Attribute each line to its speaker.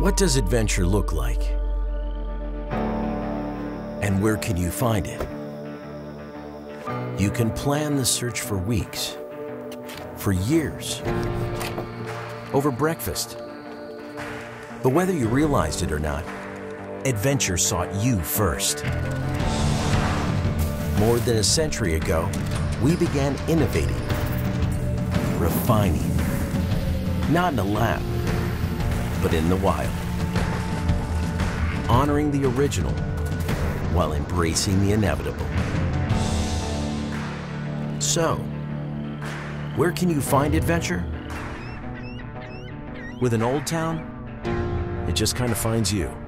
Speaker 1: What does adventure look like? And where can you find it? You can plan the search for weeks, for years, over breakfast. But whether you realized it or not, adventure sought you first. More than a century ago, we began innovating, refining, not in a lab, but in the wild. Honoring the original while embracing the inevitable. So, where can you find adventure? With an old town, it just kind of finds you.